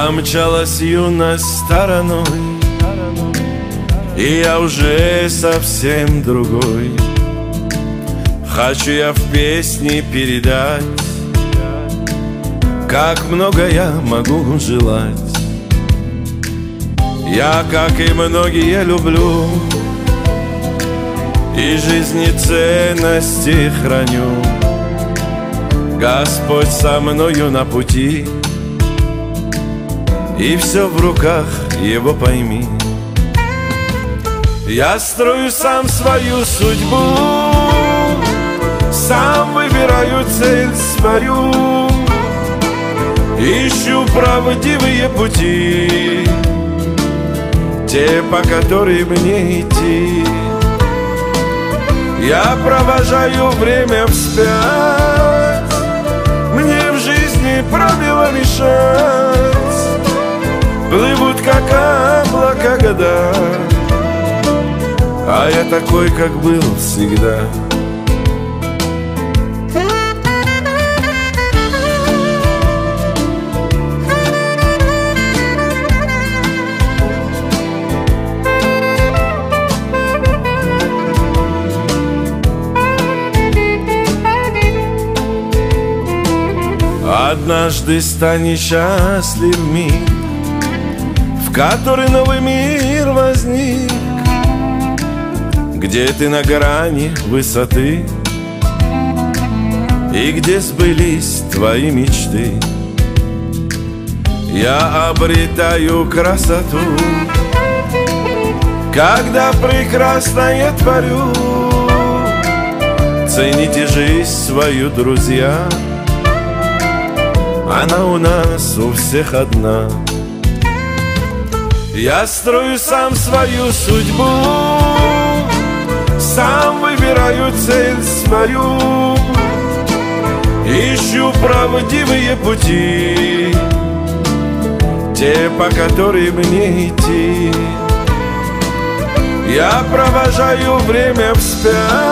Помчалась юность стороной, и я уже совсем другой. Хочу я в песне передать, как много я могу желать. Я, как и многие, люблю и жизни ценности храню. Господь со мною на пути, и все в руках Его, пойми. Я строю сам свою судьбу, сам выбираю цель свою, ищу правдивые пути, те, по которым мне идти. Я провожаю время вспять, мне в жизни правила мешать. Плывут, как облака, года, а я такой, как был всегда. Однажды станет счастлив миг, в который новый мир возник, где ты на грани высоты и где сбылись твои мечты. Я обретаю красоту, когда прекрасное творю. Цените жизнь свою, друзья, она у нас у всех одна. Я строю сам свою судьбу, сам выбираю цель свою, ищу правдивые пути, те, по которым мне идти. Я провожаю время вспять,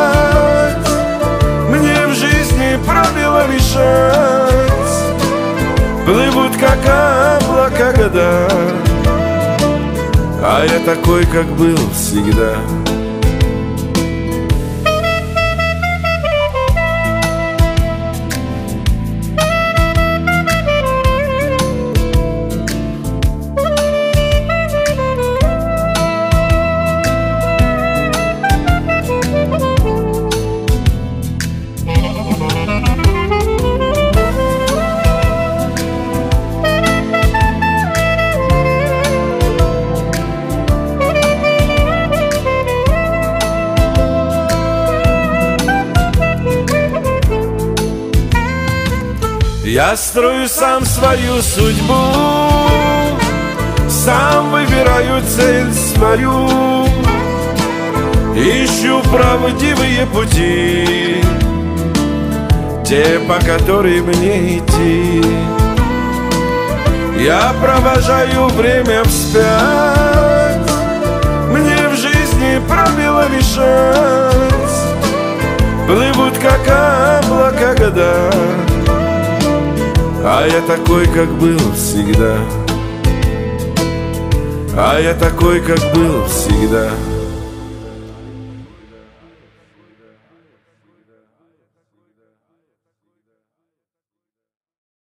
мне в жизни правила решать. Плывут, как облака, года, а я такой, как был всегда. Я строю сам свою судьбу, сам выбираю цель свою, ищу правдивые пути, те, по которым мне идти. Я провожаю время вспять, мне в жизни правила решать. Плывут, как облака, года, а я такой, как был всегда. А я такой, как был всегда.